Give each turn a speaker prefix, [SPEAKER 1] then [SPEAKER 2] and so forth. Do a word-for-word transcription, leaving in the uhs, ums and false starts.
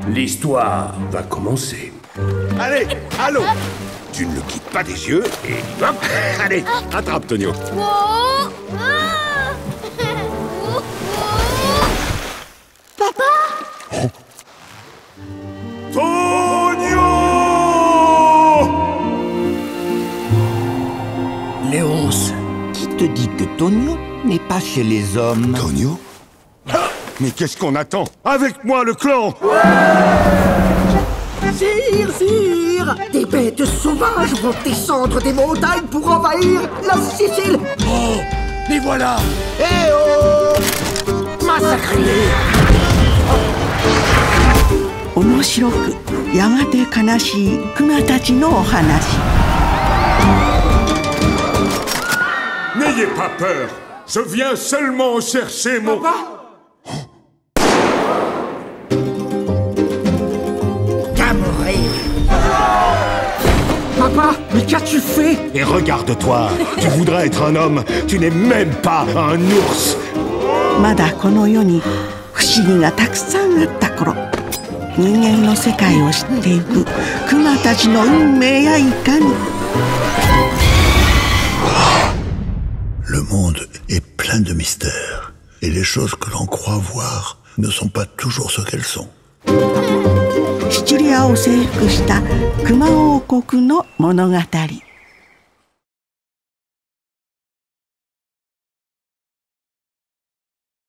[SPEAKER 1] L'histoire va commencer.
[SPEAKER 2] Allez, allons. Tu ne le quittes pas des yeux et hop. Allez, attrape, Tonio.
[SPEAKER 3] Oh ah Papa
[SPEAKER 2] Tonio!
[SPEAKER 1] Léonce.
[SPEAKER 4] Qui te dit que Tonio n'est pas chez les hommes?
[SPEAKER 2] Tonio? Mais qu'est-ce qu'on attend? Avec moi, le clan!
[SPEAKER 5] Sire, sire! Des bêtes sauvages vont descendre des montagnes pour envahir la Sicile!
[SPEAKER 1] Oh, les voilà.
[SPEAKER 5] Eh oh! Massacrés!
[SPEAKER 6] 面白くやがて悲しいクマたちのお話。
[SPEAKER 2] N'ayez pas peur! Je viens seulement chercher mon...
[SPEAKER 5] Papa? Qu'à mourir! Papa, mais qu'as-tu fait?
[SPEAKER 2] Et regarde-toi! Tu voudrais être un homme! Tu n'es même pas un ours!
[SPEAKER 6] まだこの世に不思議がたくさんあった頃、人間の世界を知っていくクマたちの運命やいかに。
[SPEAKER 7] Le monde est plein de mystères, et les choses que l'on croit voir ne sont pas toujours ce qu'elles sont.
[SPEAKER 6] シチリアを征服したクマ王国の物語。